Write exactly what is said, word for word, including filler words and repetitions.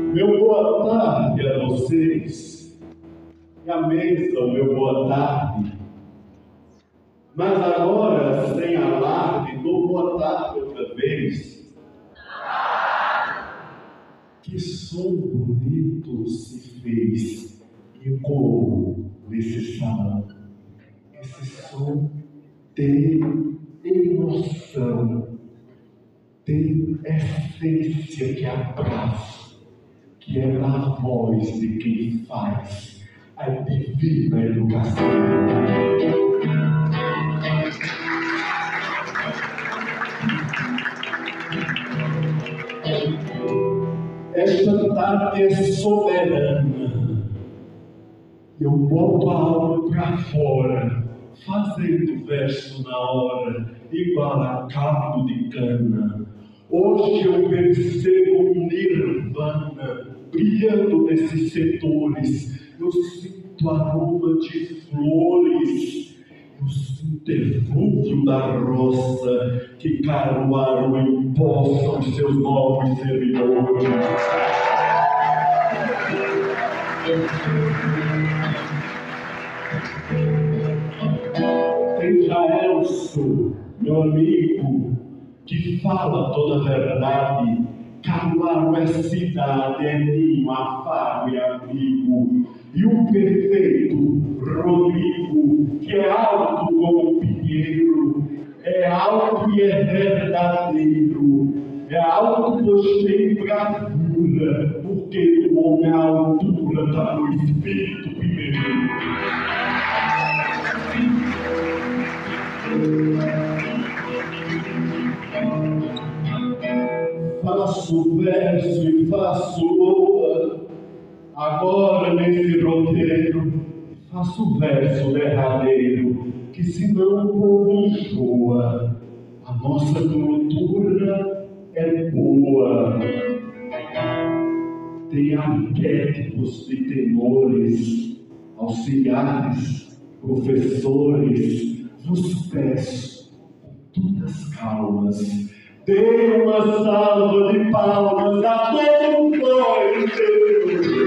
Meu boa tarde a vocês. E a mesa, o meu boa tarde. Mas agora, sem alarde, dou boa tarde outra vez. Que som bonito se fez e ecoou nesse salão. Esse som tem emoção, tem essência que abraça, que é a voz de quem faz a divina educação. Esta tarde é soberana. Eu boto a alma pra fora, fazendo verso na hora, igual a cabo de cana. Hoje eu percebo um nirvana, brilhando nesses setores. Eu sinto aroma de flores, eu sinto eflúvio da roça, que Caruaru empossa os seus novos servidores. Tem Jaelso, meu amigo, que fala toda a verdade. Caruaru é cidade, é ninho, afago e amigo. E o perfeito Rodrigo, que é alto como o pinheiro, é alto e é verdadeiro. É alto, pois tem bravura, porque o homem à altura está no espírito primeiro. Faço verso e faço loa, agora nesse roteiro, faço verso derradeiro, que senão o povo enjoa. A nossa cultura é boa, tem arquétipos de tenores, auxiliares, professores. Vos peço com todas calmas, dê uma salva de palmas a todos nós, Deus.